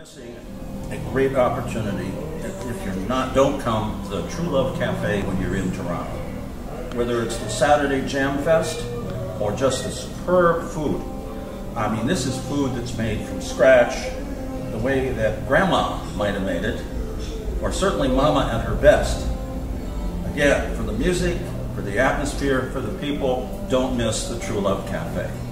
missing a great opportunity if you're not, don't come to the True Love Cafe when you're in Toronto. Whether it's the Saturday Jam Fest or just the superb food. I mean, this is food that's made from scratch, the way that Grandma might have made it, or certainly Mama at her best. Again, for the music, for the atmosphere, for the people, don't miss the True Love Cafe.